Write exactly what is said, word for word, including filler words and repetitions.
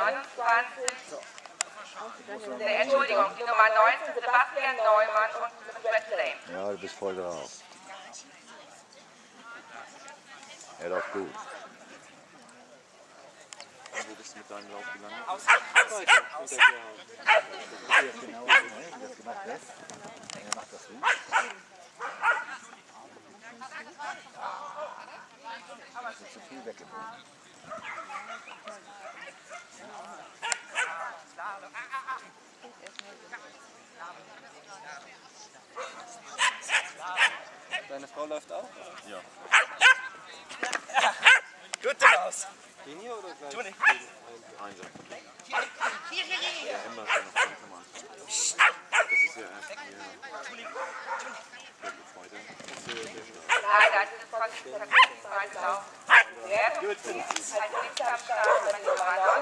neunundzwanzig, nee, Entschuldigung, die Nummer neunzehn, Sebastian Neumann und Red Flame. Ja, du bist voll drauf. Er läuft gut. Wo bist du mit deinem Lauf gelandet? Aus, Weiter, hinter dir. Genau, wie das gemacht ist. Er macht das gut. Das ist zu viel weggebogen. Deine Frau läuft auch? Gute Maus. Den hier oder gleich? Tu nicht. Den einen?